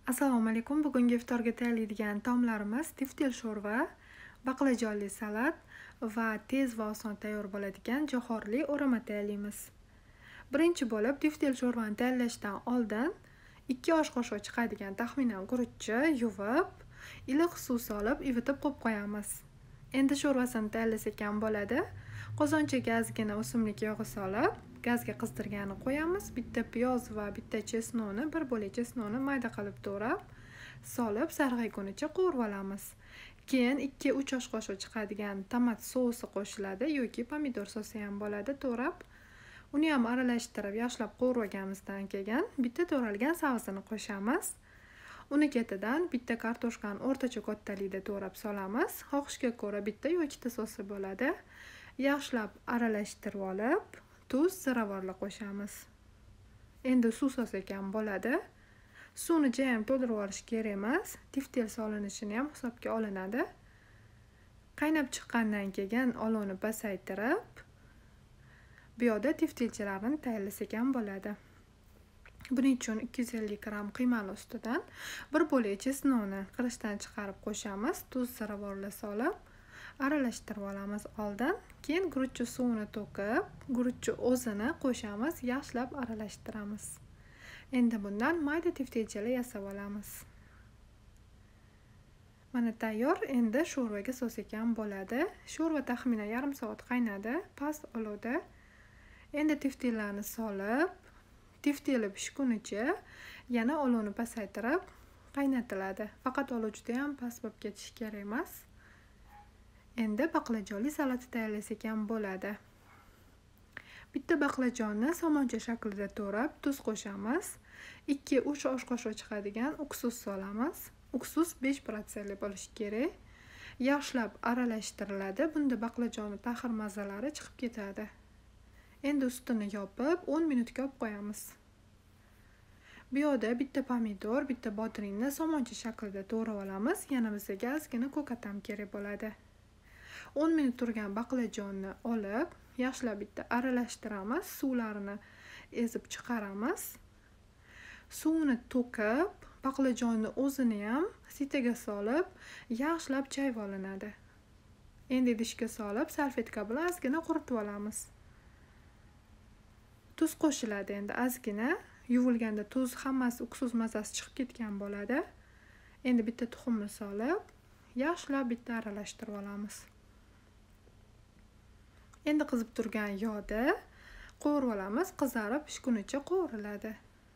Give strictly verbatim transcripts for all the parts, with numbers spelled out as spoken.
Assalomu alaykum. Bugungi iftorga tayyorlaydigan taomlarimiz tiftel sho'rva, baqlajonli salat va tez va oson tayyor bo'ladigan jo'xorli o'rama tayyorlaymiz. Birinchi bo'lib tiftel sho'rvani tayyorlashdan oldin ikki osh qoshiq chiqadigan taxminan guruchni yuvib, iliq suv solib ivitib qo'yib qo'yamiz. Endi sho'rvasini tayyorlasak ham bo'ladi. Qozonchaga ozgina o'simlik yog'i solib, gazga qizdirganini qo'yamiz. Bitta piyoz va bitta chesnoni, bir bo'lak chesnoni mayda qilib to'rab, solib sarg'aygunicha qovurib olamiz. Keyin ikki uch osh qoshiq chiqadigan tomat sousi qo'shiladi yoki pomidor sosi ham bo'ladi, to'rab. Uni ham aralashtirib, yaxshilab qovurib olganimizdan keyin bitta to'ralgan sabzini qo'shamiz. Uni ketidan bitta kartoshkani o'rtacha kattalikda to'rab solamiz. Xohishga ko'ra bitta yoki ikkita sosi bo'ladi. Yaxshilab aralashtirib olib, tuz, ziravorli qo'shamiz. Endi suv solsak ham bo'ladi. Suvni jayam to'ldirib olish kerak emas. Tiftel solinishini ham hisobga olinadi. Qaynab chiqqandan keyin olovni pasaytirib, bu yoqda tiftelchalarni tayyorlasak ham bo'ladi. Buning uchun ikki yuz ellik gramm qiymali ustidan bir bo'lak chesnoni qirishdan chiqarib qo'shamiz. Tuz, ziravorli solib aralashtirib olamiz oldin. Keyin guruchni suvini to'kib, guruchni o'zini qo'shamiz, yaxshilab aralashtiramiz. Endi bundan mayda tiftelchalar yasab olamiz. Mana tayyor. Endi sho'rvaga solsak ham bo'ladi. Sho'rva taxminan yarim soat qaynadi, past olovda. Endi tiftellarni solib, tifteli pishgunicha yana olovni pasaytirib qaynatiladi. Faqat olov juda ham past bo'lib ketishi kerak emas. Endi baqlajonli salat tayyorlasak ham bo'ladi. Bitta baqlajonni somoncha shaklida to'rab, tuz qo'shamiz. ikki uch osh qoshiq chiqadigan uksus solamiz. Uksus besh protsentli bo'lishi kerak. Yaxshilab aralashtiriladi. Bunda baqlajonning taxir mazalari chiqib ketadi. Endi ustini yopib o'n minutga olib qo'yamiz. Bu yoqda bitta pomidor, bitta bodringni somoncha shaklida to'g'rab olamiz. Yana bizga ozgina ko'kat ham kerak bo'ladi. o'n minut turgan baqlajonni olib, yaxshilab bitta aralashtiramiz, suvlarini ezib chiqaramiz. Suvni to'kib, baqlajonni o'zini ham sitaga solib, yaxshilab chayib olinadi. Endi idishga solib, salfetka bilan ozgina quritib olamiz. Tuz qo'shiladi endi ozgina. Yuvilganda tuz hammasi uksus mazasi chiqib ketgan bo'ladi. Endi bitta tuxumni solib, yaxshilab bitta aralashtirib olamiz. Endi qizib turgan yog'da qovurib olamiz, qizarib pishgunicha qovuriladi.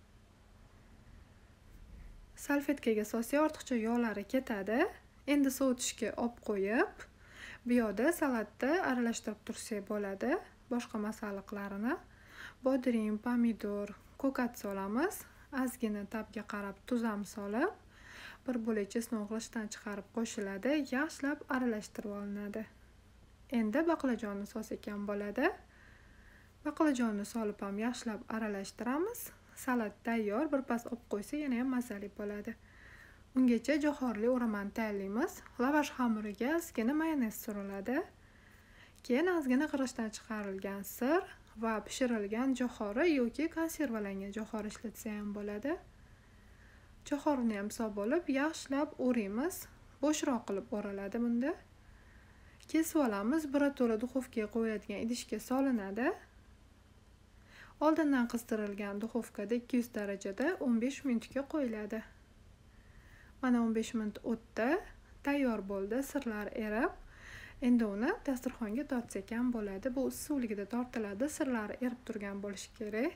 Salfetkaga solsa ortiqcha yog'lari ketadi. Endi sovitishga olib qo'yib, bu yoqda salatni aralashtirib tursak bo'ladi. Boshqa masalliqlarini, bodring, pomidor, ko'kat solamiz. Ozgina tabga qarab tuz ham solib, bir bo'lak chesnoni qirishdan chiqarib qo'shiladi, yaxshilab aralashtirib olinadi. Endi baqlajonni solsak ham bo'ladi. Baqlajonni solib ham yaxshilab aralashtiramiz. Salat tayyor. Birpas olib qo'ysa yana ham mazali bo'ladi. Ungacha jo'xorli o'ramani tayyorlaymiz. Lavash xamiriga ozgina mayonez suriladi. Keyin ozgina qirishdan chiqarilgan sir va pishirilgan jo'xori yoki konservalangan jo'xori ishlatsa ham bo'ladi. Jo'xorini ham solib olib, yaxshilab o'raymiz. Bo'shroq qilib o'raladi bunda. Kesib olamiz, birato'la duxovkaga qo'yiladigan idishga solinadi. Oldindan qizdirilgan duxovkada ikki yuz darajada o'n besh minutga qo'yiladi. Mana o'n besh minut o'tdi, tayyor bo'ldi, sirlar erib. Endi uni dasturxonga tortsak ham bo'ladi. Bu suvligida tortiladi, sirlari erib turgan bo'lishi kerak.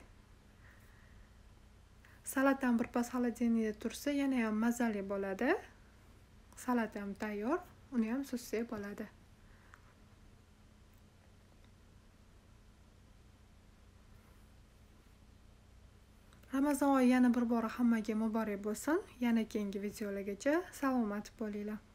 Salat ham birpas xolodilnikda tursa, yana ham mazali bo'ladi. Salat ham tayyor, uni ham suzsak bo'ladi. Ramazon oyi yana bir bora hammaga muborak bo'lsin. Yana keyingi videolargacha salomat bo'linglar.